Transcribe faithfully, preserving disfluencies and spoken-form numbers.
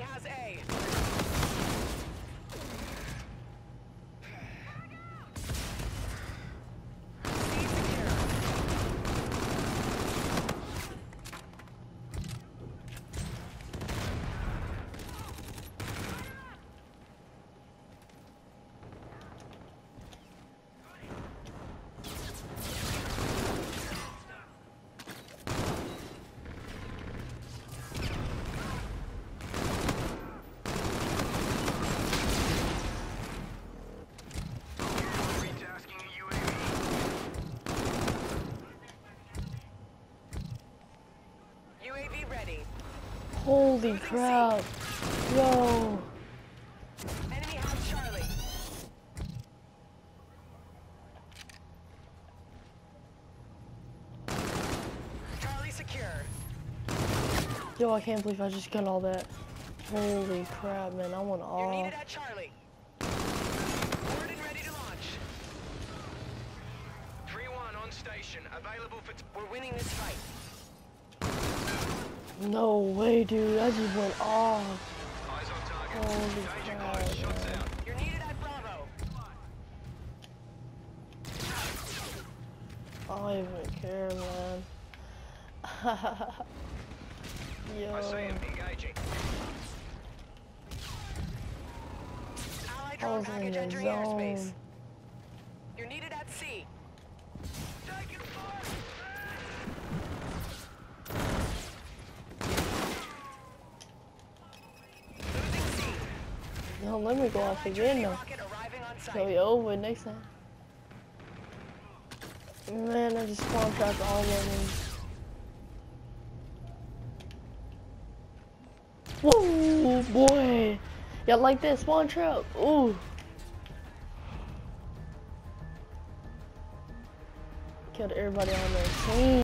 has A. U A V ready. Holy crap. Yo. Enemy has Charlie. Charlie secure. Yo, I can't believe I just got all that. Holy crap, man. I want You're all. needed at Charlie. Board and ready to launch. three one on station. Available for... T We're winning this fight. No way, dude. I just went off. Eyes on target. Holy Danger crap, close. Shots man. out. You're needed at Bravo. I don't even care, man. Yo. I see him engaging. Allied I drone was in package the entering airspace. zone. You're needed at C. Taking fire. Losing C. No, let me go off Allied again training now. rocket arriving on So site. we over next time. Man, I just spawn trapped all of them. Whoa, boy. Y'all like that spawn trap? Ooh. Killed everybody on their team.